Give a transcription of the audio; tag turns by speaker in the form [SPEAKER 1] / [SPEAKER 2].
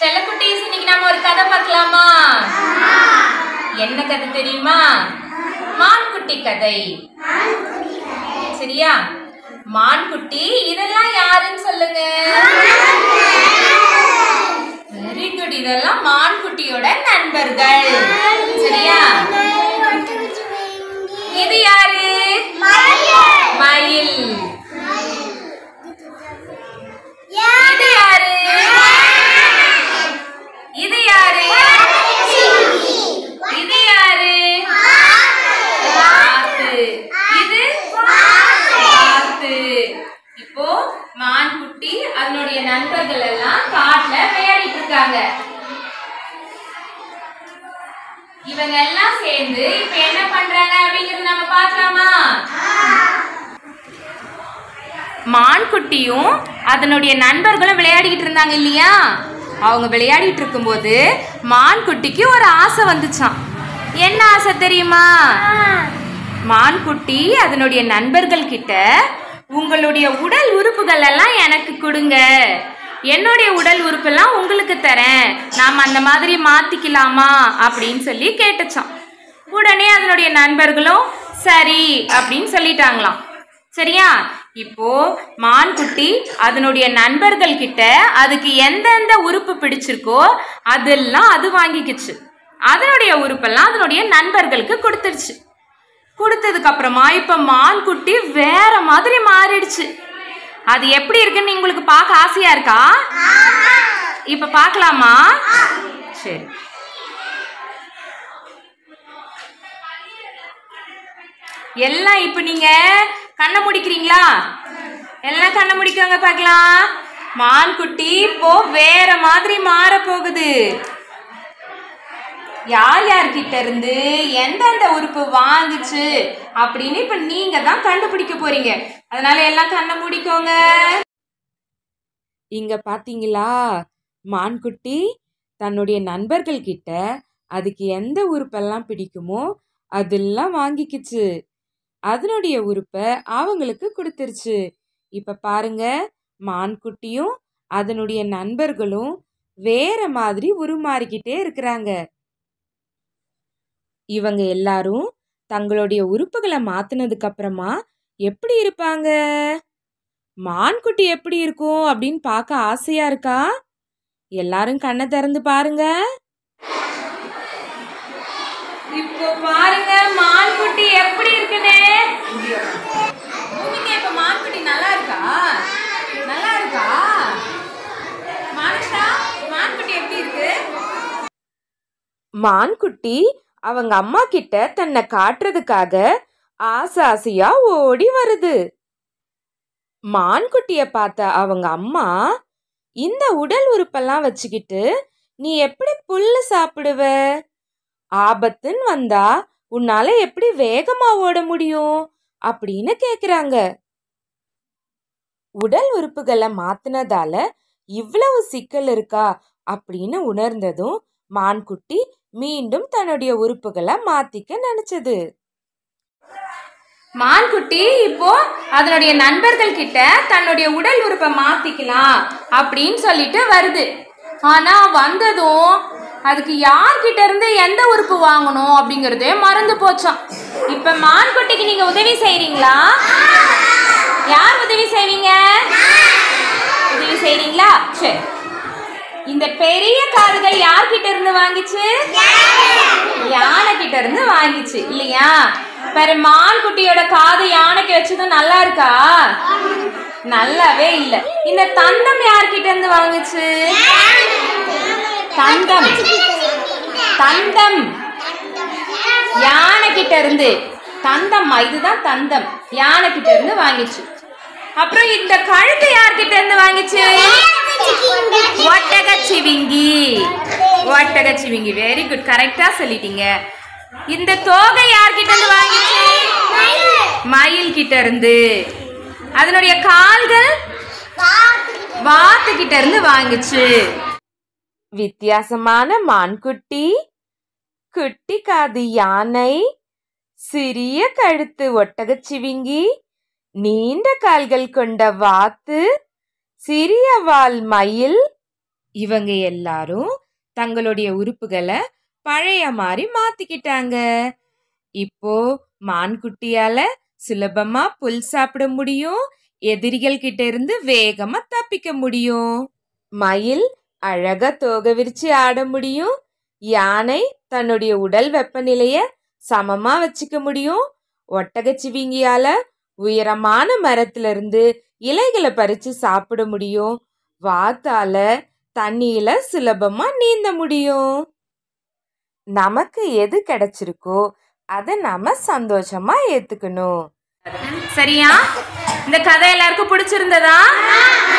[SPEAKER 1] செல்லக்குட்டீஸ், இன்னைக்கு நம்ம ஒரு கதை பார்க்கலாமா? என்ன கதை தெரியுமா? மான்குட்டி கதை. சரியா? மான்குட்டி இதெல்லாம் யாருன்னு சொல்லுங்க. Very good. இதெல்லாம் மான்குட்டியோட நண்பர்கள். சரியா? இது யாரு? மயில். இது யாரு? இது யாரு? இது யாரு? வாத்து. இது வாத்து. இப்போ மான்குட்டி அதனுடைய நண்பர்கள் எல்லாம் காட்டுல விளையாடிட்டு இருக்காங்க. இவங்க எல்லாம் சேர்ந்து இப்ப என்ன பண்றாங்க அப்படிங்கறது நம்ம பார்க்கலாமா? மான்குட்டியும் அதனுடைய நண்பர்களும் விளையாடிக்கிட்டு இருந்தாங்க இல்லையா? அவங்க விளையாடிட்டு இருக்கும்போது மான்குட்டிக்கு ஒரு ஆசை வந்துச்சான். என்ன ஆசை தெரியுமா? மான்குட்டி அதனுடைய நண்பர்கள் கிட்ட, உங்களுடைய உடல் உறுப்புகள் எல்லாம் எனக்கு கொடுங்க, என்னுடைய உடல் உறுப்பெல்லாம் உங்களுக்கு தரேன், நாம் அந்த மாதிரி மாத்திக்கலாமா அப்படின்னு சொல்லி கேட்டுச்சான். உடனே அதனுடைய நண்பர்களும் சரி அப்படின்னு சொல்லிட்டாங்களாம். சரியா? இப்போ மான்குட்டி அதனுடைய நண்பர்கள் கிட்ட அதுக்கு எந்தெந்த உறுப்பு பிடிச்சிருக்கோ அதெல்லாம் அது வாங்கிக்கிச்சு. அதனுடைய உறுப்பெல்லாம் அதனுடைய நண்பர்களுக்கு கொடுத்துருச்சு. கொடுத்ததுக்கு அப்புறமா இப்ப மான்குட்டி வேற மாதிரி மாறிடுச்சு. அது எப்படி இருக்குன்னு உங்களுக்கு பார்க்க ஆசையா இருக்கா? இப்ப பார்க்கலாமா? சரி. எல்லாம் இப்ப நீங்க கண்ணை முடிக்கிறீங்களா? எல்லாம் கண்ணை முடிக்கவங்க பார்க்கலாம். மான்குட்டி இப்போ வேற மாதிரி மாற போகுது. யார் யார்கிட்ட இருந்து எந்தெந்த உறுப்பு வாங்குச்சு அப்படின்னு இப்ப நீங்க தான் கண்டுபிடிக்க போறீங்க. அதனால எல்லாம் கண்ணை முடிக்கோங்க.
[SPEAKER 2] இங்க பாத்தீங்களா? மான்குட்டி தன்னுடைய நண்பர்கள் கிட்ட அதுக்கு எந்த உறுப்பெல்லாம் பிடிக்குமோ அதெல்லாம் வாங்கிக்கிச்சு. அதனுடைய உறுப்பை அவங்களுக்கு கொடுத்துருச்சு. இப்ப பாருங்க, மான்குட்டியும் அதனுடைய நண்பர்களும் வேற மாதிரி உருமாறிக்கிட்டே இருக்கிறாங்க. இவங்க எல்லாரும் தங்களுடைய உறுப்புகளை மாத்தினதுக்கு அப்புறமா எப்படி இருப்பாங்க? மான்குட்டி எப்படி இருக்கும் அப்படின்னு பார்க்க ஆசையா இருக்கா? எல்லாரும் கண்ணை திறந்து பாருங்க.
[SPEAKER 1] இப்போ பாருங்க மான்குட்டி எப்படி இருக்குன்னு. இப்ப மான்குட்டி நல்லா இருக்கா? நல்லா இருக்கா? மானுஷா, மான்குட்டி எப்படி இருக்கு?
[SPEAKER 2] மான்குட்டி அவங்க அம்மா கிட்ட தன்னை காட்டுறதுக்காக ஆசையா ஓடி வருது. மான்குட்டிய பார்த்த அவங்க அம்மா, இந்த உடல் உறுப்பெல்லாம் வச்சுக்கிட்டு நீ எப்படி புல்லு சாப்பிடுவ? ஆபத்துன்னு வந்தா உன்னால எப்படி வேகமா ஓட முடியும் அப்படின்னு கேக்குறாங்க. உடல் உறுப்புகளை மாத்தினதால இவ்வளவு சிக்கல் இருக்கா அப்படின்னு உணர்ந்ததும் மான்குட்டி மீண்டும் தன்னுடைய உறுப்புகளை மாத்திக்க நினைச்சது.
[SPEAKER 1] மான்குட்டி இப்போ அதனுடைய நண்பர்கள் கிட்ட தன்னுடைய உடல் உறுப்பை மாத்திக்கலாம் அப்படின்னு சொல்லிட்டு வருது. ஆனா வந்ததும் அதுக்கு யார்கிட்ட இருந்து எந்த உறுப்பு வாங்கணும் அப்படிங்கறதே மறந்து போச்சாம். இப்ப மான்குட்டிக்கு நீங்க உதவி செய்றீங்களா? யார் உதவி செய்வீங்க? உதவி செய்றீங்களா? சரி. இந்த பெரிய காதுகள் யார்கிட்ட இருந்து வாங்கிச்சு? யானை கிட்ட இருந்து வாங்கிச்சு இல்லையா? பெரு மான்குட்டியோட காது யானைக்கு வச்சதும் நல்லா இருக்கா? நல்லாவே இல்ல. இந்த தந்தம் யார்கிட்ட இருந்து வாங்குச்சு? தந்தம். தந்தம் யானை கிட்ட இருந்து. தந்தம், இதுதான் தந்தம், யானை கிட்ட இருந்து வாங்கிச்சு. அப்புறம் இந்த கழுத்து யார்கிட்ட இருந்து வாங்கிச்சு? ஒட்டகச்சிவிங்கி. ஒட்டகச்சிவிங்கி. வெரி குட், கரெக்டா சொல்லிட்டீங்க. இந்த தோகை யார்கிட்ட இருந்து வாங்கிச்சு? மயில் கிட்ட இருந்து. அதனுடைய கால்கள் வாத்து கிட்ட இருந்து வாங்கிச்சு.
[SPEAKER 2] வித்தியாசமான மான்குட்டி, குட்டி காது யானை, சிறிய கழுத்து ஒட்டகச்சிவிங்கி, நீண்ட கால்கள் கொண்ட வாத்து, சிறிய வால் மயில், இவங்க எல்லாரும் தங்களுடைய உறுப்புகளை பழைய மாதிரி மாத்திக்கிட்டாங்க. இப்போ மான்குட்டியால சுலபமா புல் சாப்பிட முடியும், எதிரிகள் கிட்ட இருந்து வேகமா தப்பிக்க முடியும். மயில் அழகா தோகை விரிச்சு ஆட முடியும். யானை தன்னுடைய உடல் வெப்பநிலைய சமமா வச்சுக்க முடியும். ஒட்டகச்சிவிங்கியால உயரமான மரத்துல இருந்து இலைகளை பறிச்சு சாப்பிட முடியும். வாத்தால தண்ணியில சுலபமா நீந்த முடியும். நமக்கு எது கிடைச்சிருக்கோ அதை நாம சந்தோஷமா ஏத்துக்கணும்.
[SPEAKER 1] சரியா? இந்த கதை எல்லாருக்கும் பிடிச்சிருந்ததா?